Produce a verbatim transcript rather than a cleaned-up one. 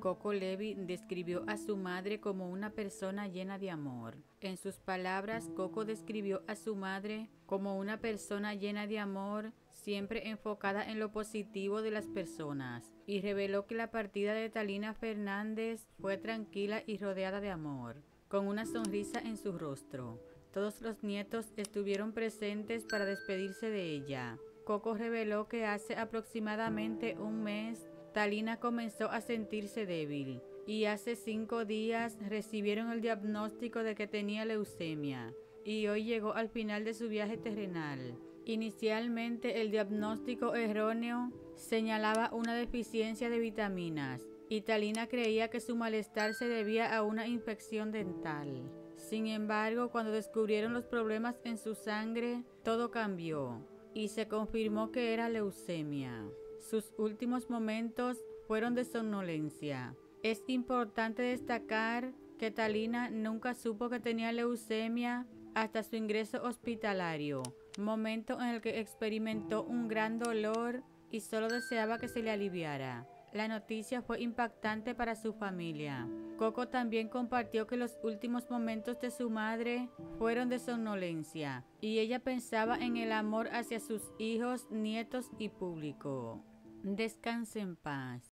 Coco Levi describió a su madre como una persona llena de amor. En sus palabras, Coco describió a su madre como una persona llena de amor, siempre enfocada en lo positivo de las personas, y reveló que la partida de Talina Fernández fue tranquila y rodeada de amor, con una sonrisa en su rostro. Todos los nietos estuvieron presentes para despedirse de ella. Coco reveló que hace aproximadamente un mes Talina comenzó a sentirse débil y hace cinco días recibieron el diagnóstico de que tenía leucemia y hoy llegó al final de su viaje terrenal. Inicialmente el diagnóstico erróneo señalaba una deficiencia de vitaminas y Talina creía que su malestar se debía a una infección dental. Sin embargo, cuando descubrieron los problemas en su sangre, todo cambió y se confirmó que era leucemia. Sus últimos momentos fueron de somnolencia. Es importante destacar que Talina nunca supo que tenía leucemia hasta su ingreso hospitalario, momento en el que experimentó un gran dolor y solo deseaba que se le aliviara. La noticia fue impactante para su familia. Coco también compartió que los últimos momentos de su madre fueron de somnolencia y ella pensaba en el amor hacia sus hijos, nietos y público. Descanse en paz.